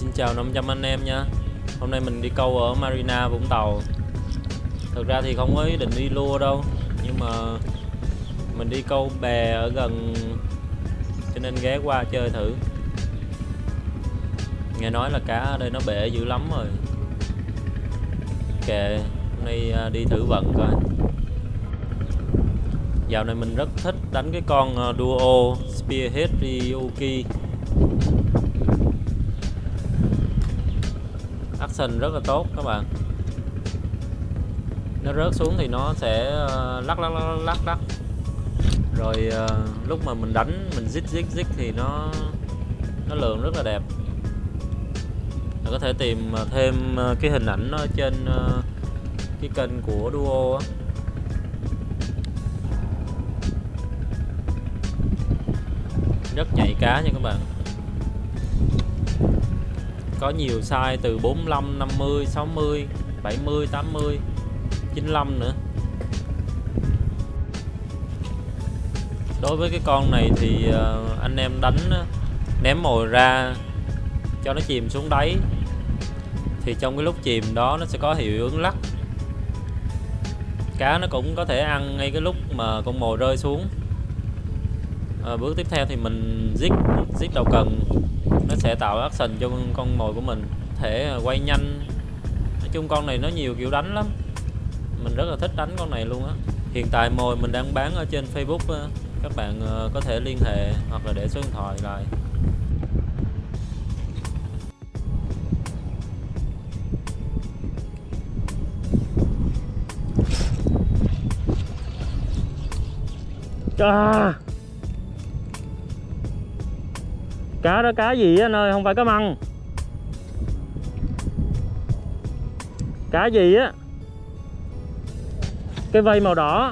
Xin chào 500 anh em nha. Hôm nay mình đi câu ở Marina Vũng Tàu. Thực ra thì không có ý định đi lua đâu, nhưng mà mình đi câu bè ở gần cho nên ghé qua chơi thử. Nghe nói là cá ở đây nó bể dữ lắm rồi. Kệ, hôm nay đi thử vận coi. Dạo này mình rất thích đánh cái con Duo Spearhead Ryuki. Action rất là tốt các bạn. Nó rớt xuống thì nó sẽ lắc. Rồi lúc mà mình đánh mình zig thì nó lượn rất là đẹp. Mình có thể tìm thêm cái hình ảnh ở trên cái kênh của Duo á. Rất nhạy cá nha các bạn. Có nhiều size từ 45, 50, 60, 70, 80, 95 nữa. Đối với cái con này thì anh em đánh ném mồi ra cho nó chìm xuống đáy, thì trong cái lúc chìm đó nó sẽ có hiệu ứng lắc. Cá nó cũng có thể ăn ngay cái lúc mà con mồi rơi xuống. Bước tiếp theo thì mình zig đầu cần, nó sẽ tạo action cho con mồi của mình, thể quay nhanh. Nói chung con này nó nhiều kiểu đánh lắm, mình rất là thích đánh con này luôn á. Hiện tại mồi mình đang bán ở trên Facebook, các bạn có thể liên hệ hoặc là để số điện thoại lại. Cá đó cá gì anh ơi, không phải cá măng. Cá gì á? Cái vây màu đỏ.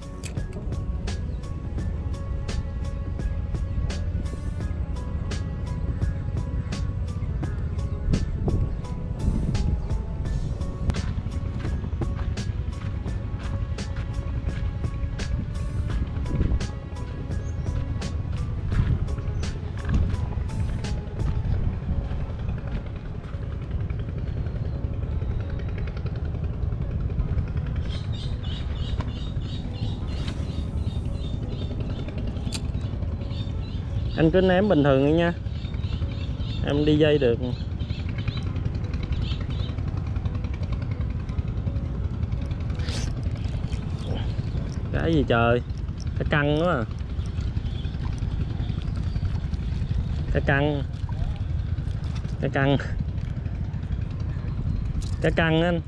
Anh cứ ném bình thường đi nha, em đi dây được. Cái gì trời, cái căng quá à. Cái căng anh.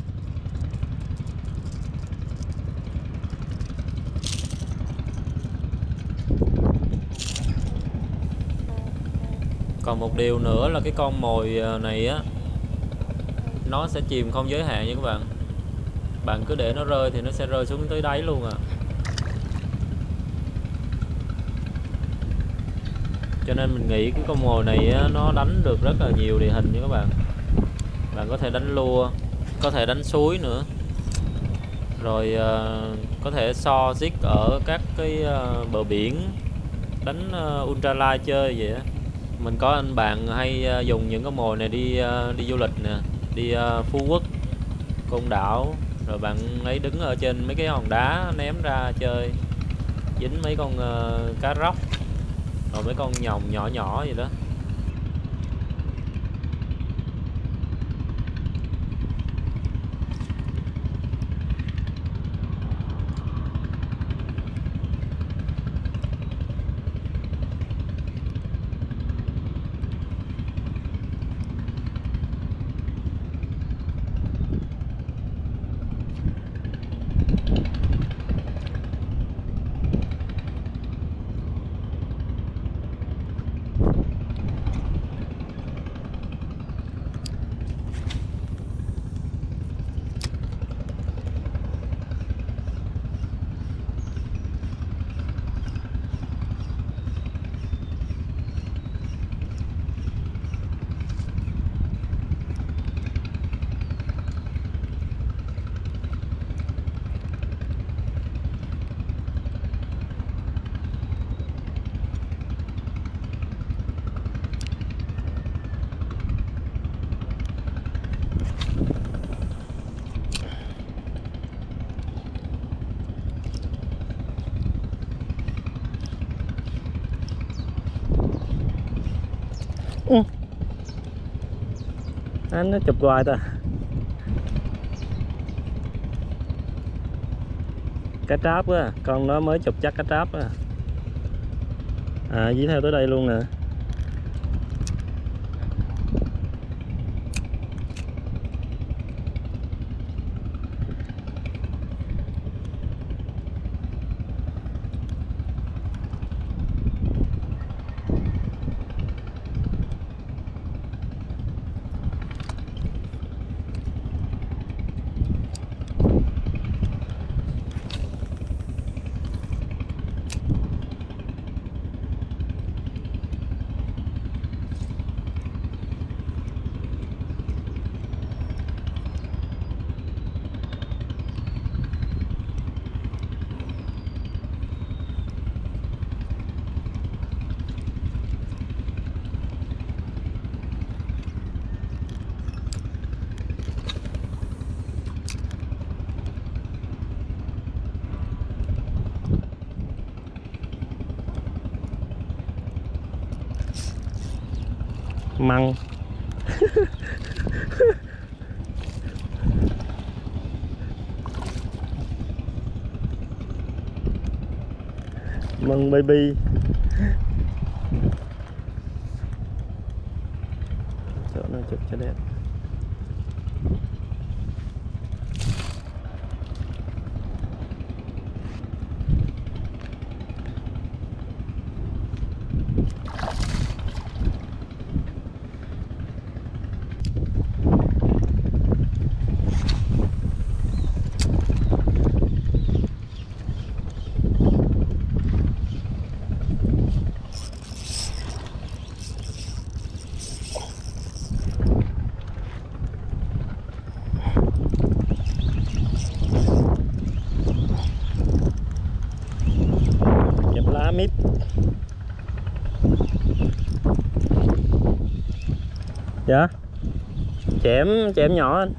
Còn một điều nữa là cái con mồi này á, nó sẽ chìm không giới hạn nha các bạn. Bạn cứ để nó rơi thì nó sẽ rơi xuống tới đáy luôn à. Cho nên mình nghĩ cái con mồi này á, nó đánh được rất là nhiều địa hình nha các bạn. Bạn có thể đánh lua, có thể đánh suối nữa. Rồi có thể so zig ở các cái bờ biển, đánh ultralight chơi vậy á. Mình có anh bạn hay dùng những cái mồi này đi du lịch nè, đi Phú Quốc, Côn Đảo, rồi bạn ấy đứng ở trên mấy cái hòn đá ném ra chơi, dính mấy con cá róc, rồi mấy con nhồng nhỏ gì đó. Anh nó chụp hoài ta. Cá tráp á, con nó mới chụp chắc cá tráp á. À, dí theo tới đây luôn nè. Măng. Măng baby. Chỗ nó chụp cho đẹp. Mít. Dạ. Chẻm nhỏ anh.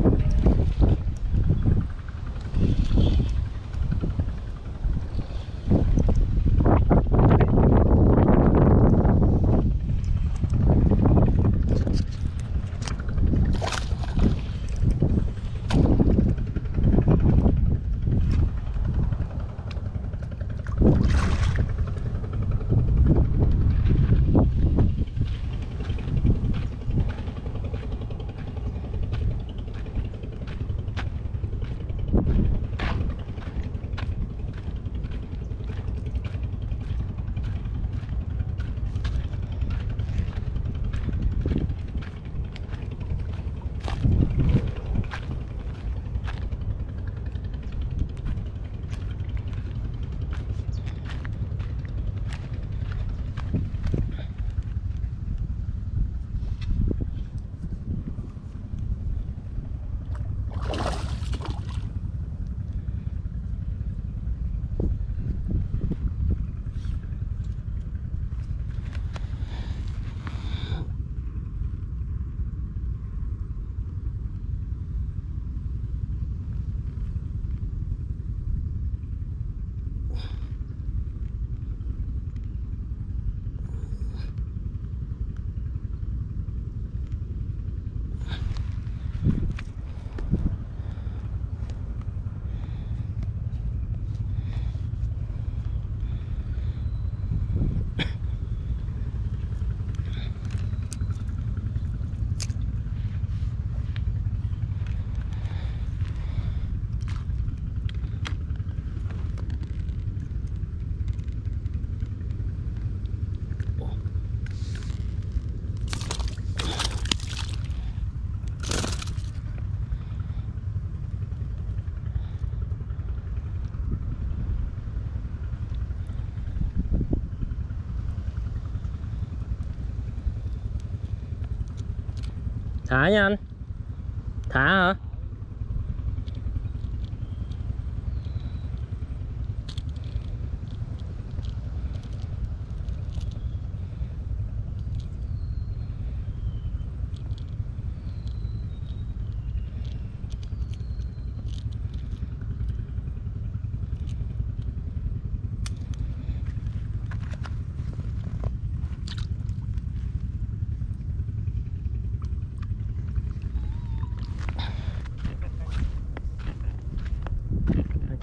Thả nha anh. Thả hả?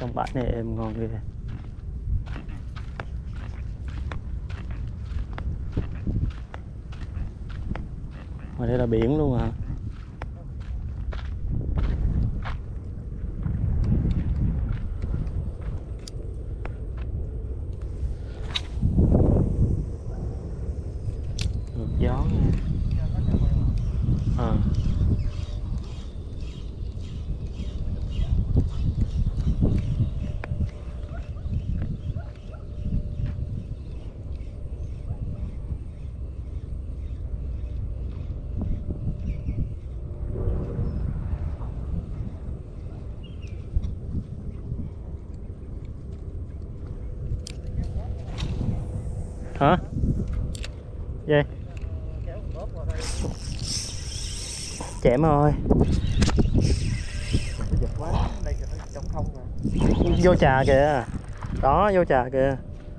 Trong bãi này em ngon ghê. Mà đây là biển luôn hả? Ngược gió nha. Hả? Gì? Chém rồi. Vô trà kìa. Đó, vô trà kìa.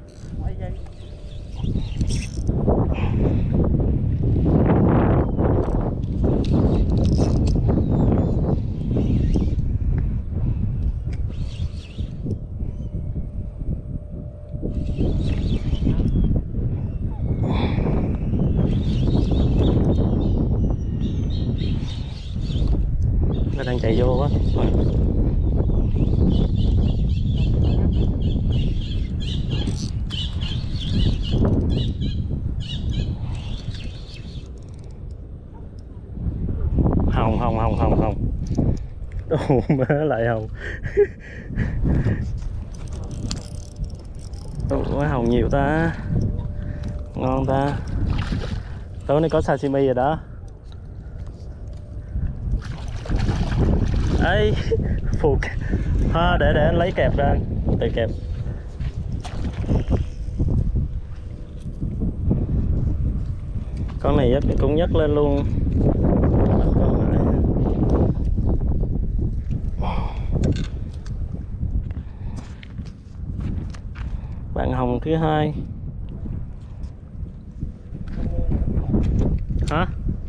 Nó đang chạy vô quá. Hồng. Đồ má lại hồng. Quá hồng nhiều ta. Ngon ta. Tối nay có sashimi rồi đó. Ấy phục ha, để anh lấy kẹp ra, tự kẹp. Con này cũng nhấc lên luôn. Bạn hồng thứ hai. Hả?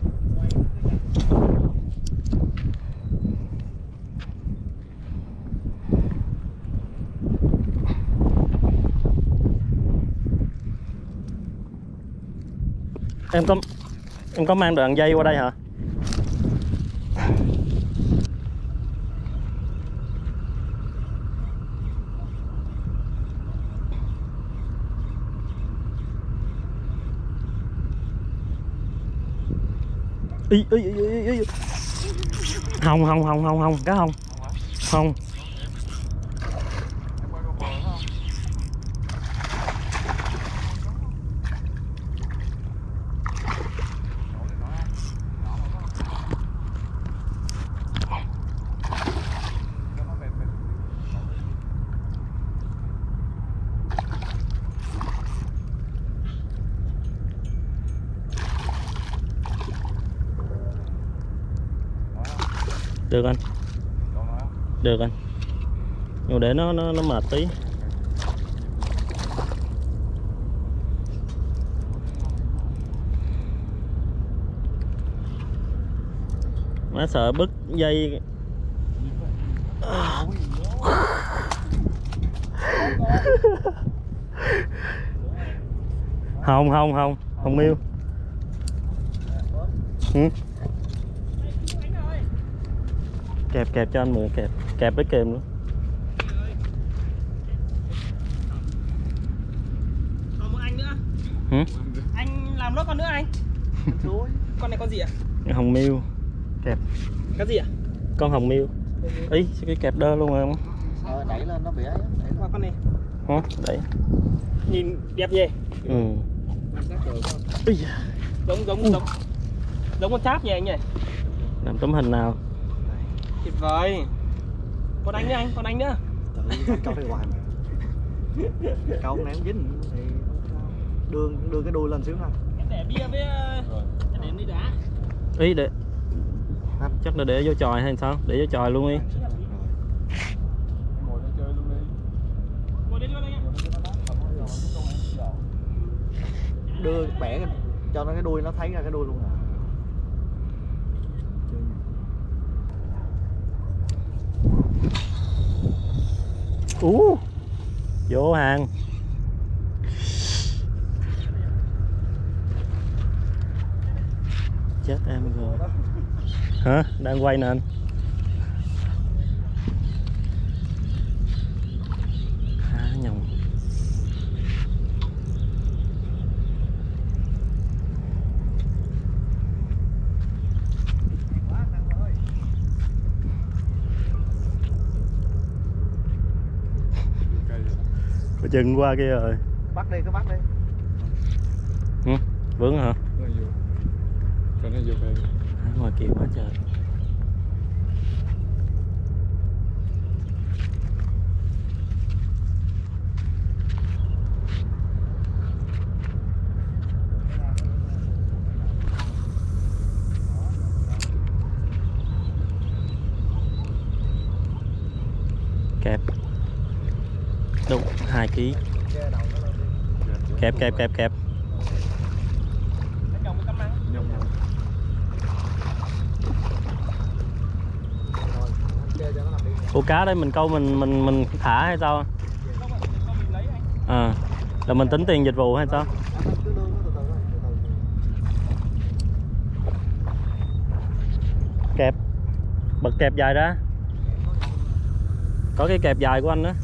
Em có mang đoạn dây qua đây hả? Ý. Hồng, cá hồng. Hồng. Được anh. Được anh. Nhưng để nó mệt tí. Má sợ bứt dây. Hồng miêu. Ừ. Kẹp cho anh mượn kẹp với kềm luôn. Còn một anh nữa. Ừ? Anh làm nốt con nữa anh. Con này con gì ạ? Hồng miêu. Kẹp. Cái gì ạ? Con hồng miêu. Ý, cái kẹp đơ luôn rồi không? Đẩy lên nó bị ấy. Đẩy qua con này. Hả? Đẩy. Nhìn đẹp gì? Ừ. Giống con cháp nhỉ anh nhỉ? Làm tấm hình nào? Tuyệt vời. Con anh nữa anh, con anh nữa. Câu đây hoài mà. Câu ném dính thì đưa cái đuôi lên xíu nè. Em để bia với đến đi đá. Ý để chắc là để vô chòi hay sao? Để vô chòi luôn đi. Ngồi đây chơi luôn đi. Ngồi đây luôn anh ạ. Đưa bẻ cho nó cái đuôi nó thấy ra cái đuôi luôn à. Vô hàng. Chết em rồi. Hả? Đang quay nè anh. Nhầm. Có chừng qua kia rồi. Bắt đi, cứ bắt đi. Vướng hả? Cho nó vô về. Ngoài kia quá trời. Kẹp. Đúng 2 kg. Kẹp. Ủa cá đây mình câu mình thả hay sao? À, là mình tính tiền dịch vụ hay sao? Kẹp. Bật kẹp dài ra. Có cái kẹp dài của anh đó.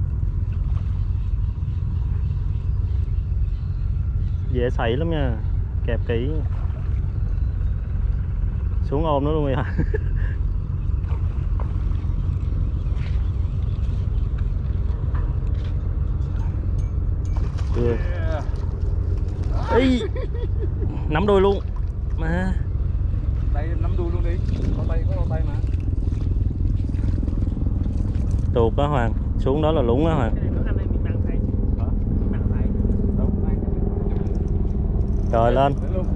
Dễ sảy lắm nha. Kẹp kỹ. Xuống ôm nó luôn vậy hả? Chưa. Ý. Nắm đuôi luôn. Mà. Đây nắm đuôi luôn đi. Có tay mà. Tuột đó Hoàng. Xuống đó là lúng đó Hoàng. Rồi lên.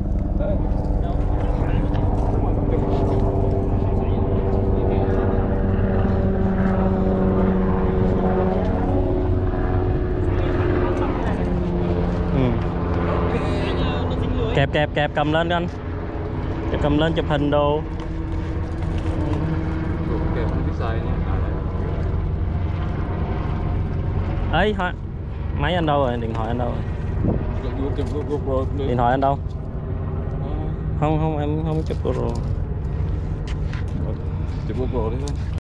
Kẹp cầm lên anh. Cầm lên chụp hình đồ. Kẹp không biết xài nha. Ấy thôi. Máy anh đâu rồi? Điện thoại anh đâu rồi? Điện thoại anh đâu? Không em không chụp GoPro. Chụp GoPro đi thôi.